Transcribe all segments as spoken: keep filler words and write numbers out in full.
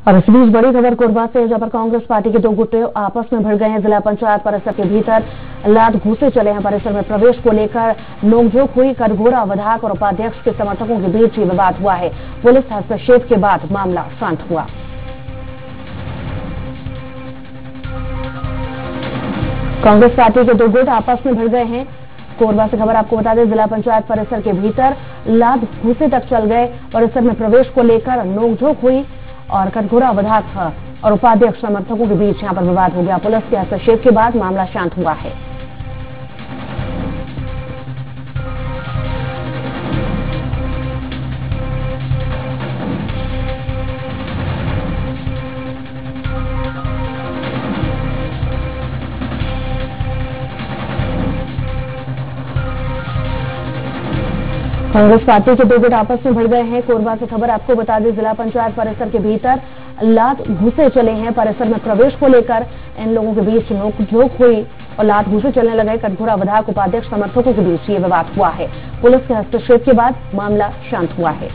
और इस बीच बड़ी खबर कोरबा से, जहां पर कांग्रेस पार्टी के दो गुट आपस में भिड़ गए हैं। जिला पंचायत परिसर के भीतर लात घूसे चले हैं। परिसर में प्रवेश को लेकर नोकझोंक हुई। कटघोरा विधायक और उपाध्यक्ष के समर्थकों के बीच ये विवाद हुआ है। पुलिस हस्तक्षेप के बाद मामला शांत हुआ। कांग्रेस पार्टी के दो गुट आपस में भिड़ गए हैं। कोरबा से खबर आपको बता दें, जिला पंचायत परिसर के भीतर लात घूसे तक चल गए। परिसर में प्रवेश को लेकर नोकझोंक हुई और कटघोरा विधायक और उपाध्यक्ष समर्थकों के बीच यहां पर विवाद हो गया। पुलिस के हस्तक्षेप के बाद मामला शांत हुआ है। कांग्रेस पार्टी के दो गुट आपस में भिड़ गए हैं। कोरबा से खबर आपको बता दें, जिला पंचायत परिसर के भीतर लात घूसे चले हैं। परिसर में प्रवेश को लेकर इन लोगों के बीच नोकझोंक हुई और लात घूसे चलने लगे। कटघोरा विधायक उपाध्यक्ष समर्थकों के बीच ये विवाद हुआ है। पुलिस के हस्तक्षेप के बाद मामला शांत हुआ है।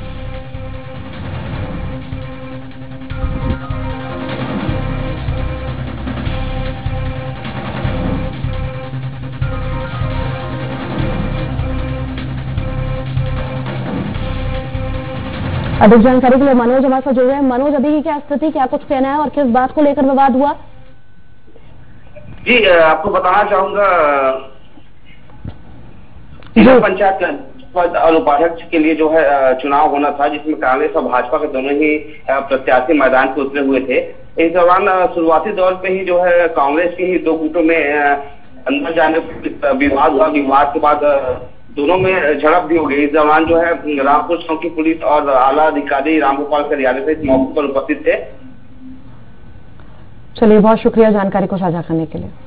अधिक जानकारी के लिए मनोज हमारे साथ जुड़ रहे हैं। मनोज, अभी की क्या स्थिति, क्या कुछ कहना है और किस बात को लेकर विवाद हुआ? जी, आपको बताना चाहूंगा, जिला पंचायत और उपाध्यक्ष के लिए जो है चुनाव होना था, जिसमें कांग्रेस और भाजपा के दोनों ही प्रत्याशी मैदान पर उतरे हुए थे। इस दौरान शुरुआती दौर पे ही जो है कांग्रेस के ही दो गुटों में अंदर जाने विवाद हुआ। विवाद के बाद दोनों में झड़प भी हो गई। इस दौरान जो है रामपुर चौकी पुलिस और आला अधिकारी रामगोपाल करियाले से इस मौके पर उपस्थित थे। चलिए, बहुत शुक्रिया जानकारी को साझा करने के लिए।